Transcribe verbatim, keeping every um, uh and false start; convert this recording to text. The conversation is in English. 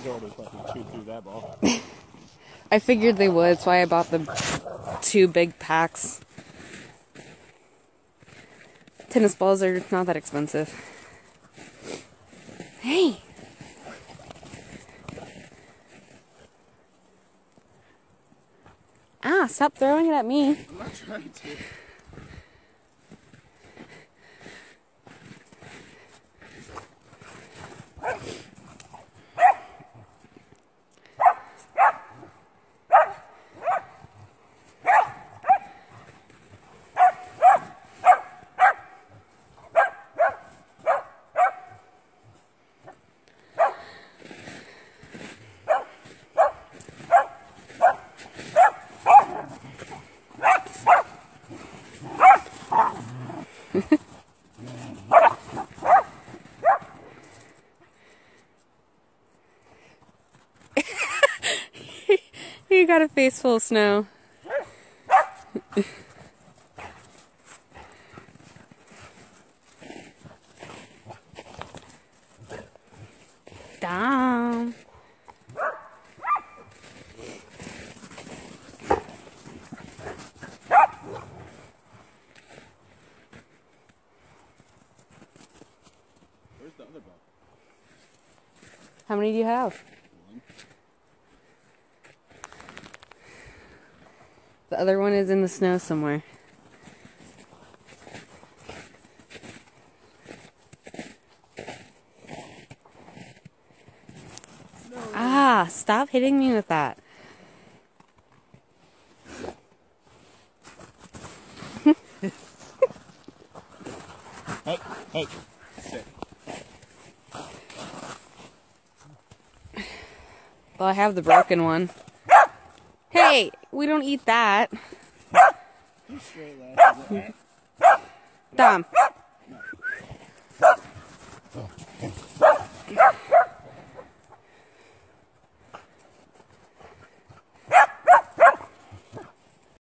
He's already fucking chewed through that ball. I figured they would, that's why I bought the two big packs. Tennis balls are not that expensive. Hey! Ah, stop throwing it at me. I'm not trying to. You got a face full of snow. Down. Where's the other ball? How many do you have? One. The other one is in the snow somewhere. No. Ah, stop hitting me with that. Hey, hey. Sit. Well, I have the broken one. Hey, we don't eat that. You straight left. Dom. No.